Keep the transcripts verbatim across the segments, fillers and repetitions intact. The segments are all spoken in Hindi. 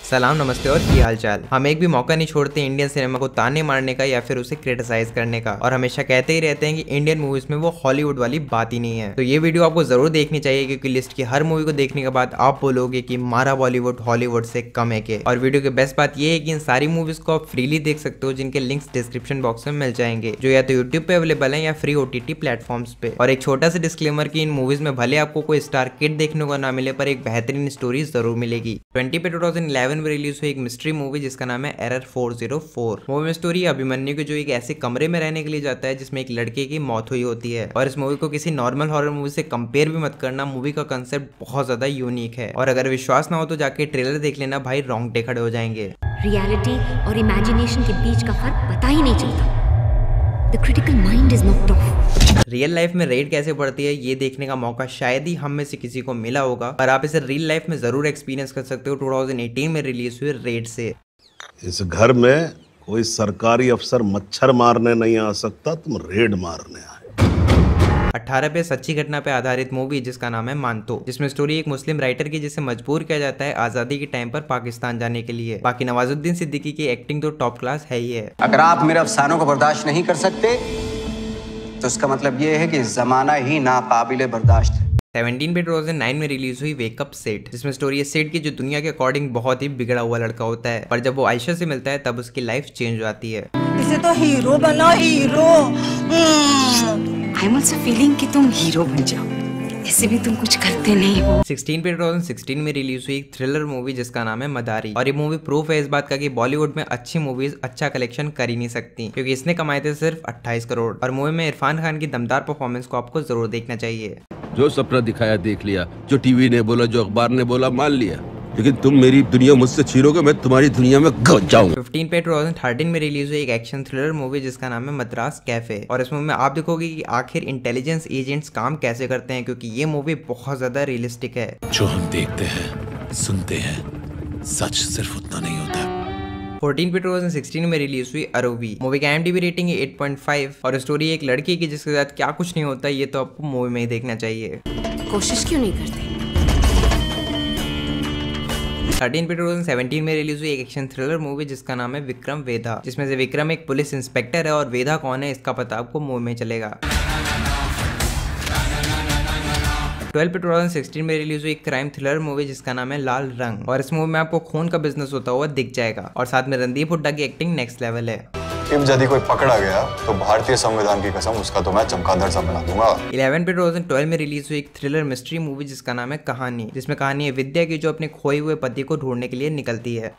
सलाम, नमस्ते और की हाल चाल। हम एक भी मौका नहीं छोड़ते इंडियन सिनेमा को ताने मारने का या फिर उसे क्रिटिसाइज करने का, और हमेशा कहते ही रहते हैं कि इंडियन मूवीज में वो हॉलीवुड वाली बात ही नहीं है। तो ये वीडियो आपको जरूर देखनी चाहिए, क्योंकि लिस्ट की हर मूवी को देखने के बाद आप बोलोगे कि मारा बॉलीवुड हॉलीवुड से कम है के। और वीडियो की बेस्ट बात ये है कि इन सारी मूवीज को आप फ्रीली देख सकते हो, जिनके लिंक्स डिस्क्रिप्शन बॉक्स में मिल जाएंगे, जो या तो यूट्यूब पे अवेलेबल है या फ्री ओटीटी प्लेटफॉर्म्स पे। और एक छोटा सा डिस्क्लेमर कि इन मूवीज में भले आपको कोई स्टार किड देखने को ना मिले, पर एक बेहतरीन स्टोरी जरूर मिलेगी। ट्वेंटी पे टू थाउजेंड इलेवन में रिलीज हुई एक मिस्ट्री मूवी जिसका नाम है error four zero four. Movie में स्टोरी अभिमन्यु के जो एक ऐसे कमरे में रहने के लिए जाता है जिसमें एक लड़के की मौत हुई होती है। और इस मूवी को किसी नॉर्मल हॉरर मूवी से कंपेयर भी मत करना, मूवी का कंसेप्ट बहुत ज्यादा यूनिक है। और अगर विश्वास ना हो तो जाके ट्रेलर देख लेना भाई, रोंगटे खड़े हो जाएंगे। रियलिटी और इमेजिनेशन के बीच का फर्क पता ही नहीं चलता। The critical mind is knocked off. Real life में रेड कैसे पड़ती है ये देखने का मौका शायद ही हम में से किसी को मिला होगा, पर आप इसे रियल लाइफ में जरूर एक्सपीरियंस कर सकते हो। टू थाउजेंड एटीन में रिलीज हुए रेड से। इस घर में कोई सरकारी अफसर मच्छर मारने नहीं आ सकता, तुम रेड मारने आए। अठारह पे सच्ची घटना पे आधारित मूवी जिसका नाम है मानतो, जिसमें स्टोरी एक मुस्लिम राइटर की जिसे मजबूर किया जाता है आजादी के टाइम पर पाकिस्तान जाने के लिए। बाकी नवाजुद्दीन सिद्दीकी की एक्टिंग तो टॉप क्लास है ही है। अगर आप मेरे अफसानों को बर्दाश्त नहीं कर सकते तो इसका मतलब ये है कि जमाना ही नाकाबिले बर्दाश्त है। सेवनटीन पे टू थाउजेंड नाइन में रिलीज हुई वेकअप सेट, जिसमें स्टोरी है सेट की जो दुनिया के अकॉर्डिंग बहुत ही बिगड़ा हुआ लड़का होता है, पर जब वो आयशा से मिलता है तब उसकी लाइफ चेंज हो जाती है। इसे तो हीरो बना, hero. I am also feeling कि तुम हीरो बन जाओ, ऐसे भी तुम कुछ करते नहीं हो। सिक्सटीन पे टू थाउजेंड सिक्सटीन में रिलीज हुई एक थ्रिलर मूवी जिसका नाम है मदारी, और ये मूवी प्रूफ है इस बात का कि बॉलीवुड में अच्छी मूवीज अच्छा कलेक्शन कर ही नहीं सकती, क्योंकि इसने कमाए थे सिर्फ अट्ठाईस करोड़। और मूवी में इरफान खान की दमदार परफॉर्मेंस को आपको जरूर देखना चाहिए। जो सपना दिखाया देख लिया, जो टीवी ने बोला, जो अखबार ने बोला मान लिया, लेकिन तुम मेरी दुनिया मुझसे छीनोगे, मैं तुम्हारी दुनिया में घुस जाऊंगा। फिफ्टीन पे टू थाउजेंड थर्टीन में रिलीज हुई एक एक्शन थ्रिलर मूवी जिसका नाम है मद्रास कैफे, और इस मूवी में आप देखोगे कि आखिर इंटेलिजेंस एजेंट्स काम कैसे करते हैं, क्योंकि ये मूवी बहुत ज्यादा रियलिस्टिक है। जो हम देखते हैं, सुनते हैं, सच सिर्फ उतना नहीं होता। फोर्टीन पे टू थाउजेंड सिक्सटीन में रिलीज हुई अरोवी। मूवी का आईएमडीबी रेटिंग है एट पॉइंट फाइव, और स्टोरी एक लड़की की जिसके साथ क्या कुछ नहीं होता, ये तो आपको मूवी में ही देखना चाहिए। कोशिश क्यों नहीं करते? थर्टीन पे टू थाउजेंड सेवनटीन में रिलीज हुई एक एक्शन थ्रिलर मूवी जिसका नाम है विक्रम वेधा, जिसमें से विक्रम एक पुलिस इंस्पेक्टर है और वेधा कौन है इसका पता आपको मूवी में चलेगा। ट्वेल्व पे टू थाउजेंड सिक्सटीन में रिलीज हुई एक क्राइम थ्रिलर मूवी जिसका नाम है लाल रंग, और इस मूवी में आपको खून का बिजनेस होता हुआ दिख जाएगा, और साथ में रणदीप हुड्डा की एक्टिंग नेक्स्ट लेवल है। यदि कोई पकड़ा गया तो भारतीय संविधान की कसम उसका तो मैं चमगादड़ सा बना दूंगा। इलेवन पे टू थाउजेंड ट्वेल्व में रिलीज हुई एक थ्रिलर मिस्ट्री मूवी जिसका नाम है कहानी, जिसमें कहानी है विद्या की जो अपने खोए हुए पति को ढूंढने के लिए निकलती है।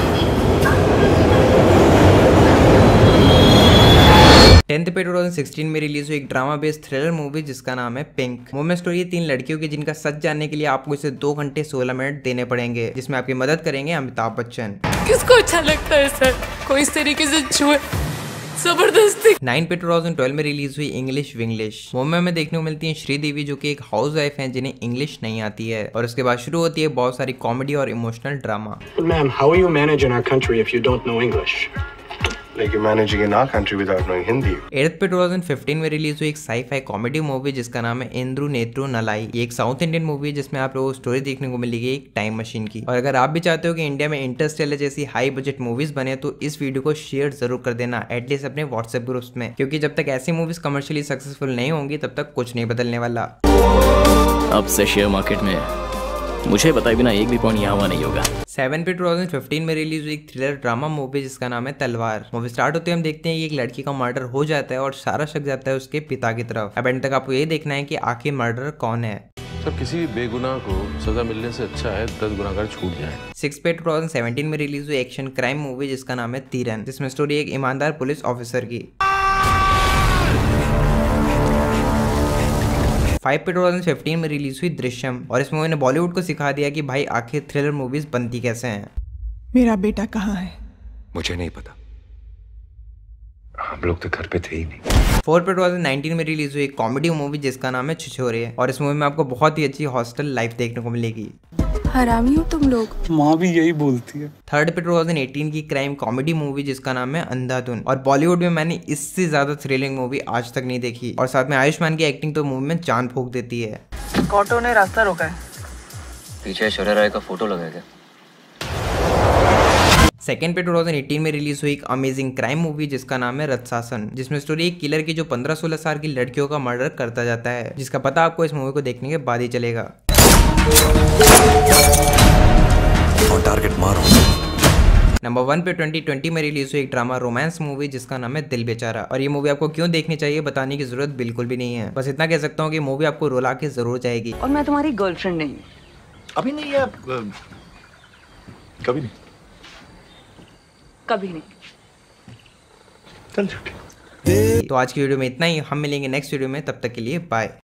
टेंथ पे टू थाउजेंड सिक्सटीन में रिलीज हुई एक ड्रामा बेस्ड थ्रिलर मूवी जिसका नाम है पिंक। मूवी में स्टोरी है तीन लड़कियों की जिनका सच जानने के लिए आपको इसे दो घंटे सोलह मिनट देने पड़ेंगे, जिसमें आपकी मदद करेंगे अमिताभ बच्चन। किसको अच्छा लगता है सर कोई इस तरीके से छुए जबरदस्ती। नाइन पे टू थाउजेंड ट्वेल्व में रिलीज हुई इंग्लिश विंग्लिश। मुंबई में देखने को मिलती है श्रीदेवी, जो कि एक हाउस वाइफ है जिन्हें इंग्लिश नहीं आती है, और उसके बाद शुरू होती है बहुत सारी कॉमेडी और emotional drama. Ma'am, how you manage in our country if you don't know English? Like you're managing in our country without knowing Hindi. Eighth पे टू थाउजेंड फिफ्टीन में रिलीज हुई एक साई-फाई कॉमेडी मूवी जिसका नाम है इंद्रू नेत्रू नलाई। ये एक साउथ इंडियन मूवी है जिसमें आप लोगों को स्टोरी देखने को मिलेगी एक टाइम मशीन की। और अगर आप भी चाहते हो कि इंडिया में इंटरस्टेलर जैसी हाई बजट मूवीज बने, तो इस वीडियो को शेयर जरूर कर देना, एटलीस्ट अपने व्हाट्सएप ग्रुप्स में, क्योंकि जब तक ऐसी मूवीज कमर्शियली सक्सेसफुल नहीं होंगी तब तक कुछ नहीं बदलने वाला। अब से शेयर मार्केट में मुझे बताए बिना एक भी पॉइंट यहाँ हुआ नहीं होगा। सेवन पे टू थाउजेंड फिफ्टीन में रिलीज हुई एक थ्रिलर ड्रामा मूवी जिसका नाम है तलवार। मूवी स्टार्ट होते ही हम देखते हैं कि एक लड़की का मर्डर हो जाता है और सारा शक जाता है उसके पिता की तरफ। अब एंड तक आपको ये देखना है कि आखिर मर्डर कौन है। सर, किसी भी बेगुनाह को सजा मिलने से अच्छा है दस गुनाहगार छूट जाए। सिक्स पे टू थाउजेंड सेवनटीन में रिलीज हुई एक्शन क्राइम मूवी जिसका नाम है तीरन, जिसमें स्टोरी एक ईमानदार पुलिस ऑफिसर की। फाइव पे टू थाउजेंड फिफ्टीन में रिलीज हुई दृश्यम, और इस मूवी ने बॉलीवुड को सिखा दिया कि भाई आखिर थ्रिलर मूवीज बनती कैसे हैं। मेरा बेटा कहाँ है? मुझे नहीं पता, हम लोग तो घर पे थे ही नहीं। फोर पे टू थाउजेंड नाइनटीन में रिलीज हुई एक कॉमेडी मूवी जिसका नाम है छिछोरे, और इस मूवी में आपको बहुत ही अच्छी हॉस्टल लाइफ देखने को मिलेगी। हरामी हो तुम लोग। माँ भी यही बोलती है। थर्ड पे टू थाउजेंड एटीन की क्राइम कॉमेडी मूवी जिसका नाम है अंधाधुन, और बॉलीवुड में मैंने इससे ज्यादा थ्रिलिंग मूवी आज तक नहीं देखी, और साथ में आयुष्मान की एक्टिंग तो मूवी में चांद फूंक देती है। ऑटो ने रास्ता रोका है, पीछे ऐश्वर्या राय का फोटो लगा है क्या? सेकंड पे दो हज़ार अठारह में रिलीज हुई एक अमेजिंग क्राइम मूवी जिसका नाम है रत्सासन, जिसमें स्टोरी एक किलर की जो पंद्रह सोलह साल की लड़कियों का मर्डर करता जाता है, जिसका पता आपको इस मूवी को देखने के बाद ही चलेगा। और टारगेट मारो। नंबर वन पे ट्वेंटी ट्वेंटी में रिलीज हुई एक ड्रामा रोमांस मूवी जिसका नाम है दिल बेचारा, और ये मूवी आपको क्यों देखनी चाहिए बताने की जरूरत बिल्कुल भी नहीं है। बस इतना कह सकता हूँ कि मूवी आपको रुला के जरूर जाएगी। और मैं तुम्हारी गर्लफ्रेंड नहीं हूँ। अभी नहीं है, कभी नहीं, कभी नहीं। चल तो आज की वीडियो में इतना ही, हम मिलेंगे नेक्स्ट वीडियो में, तब तक के लिए बाय।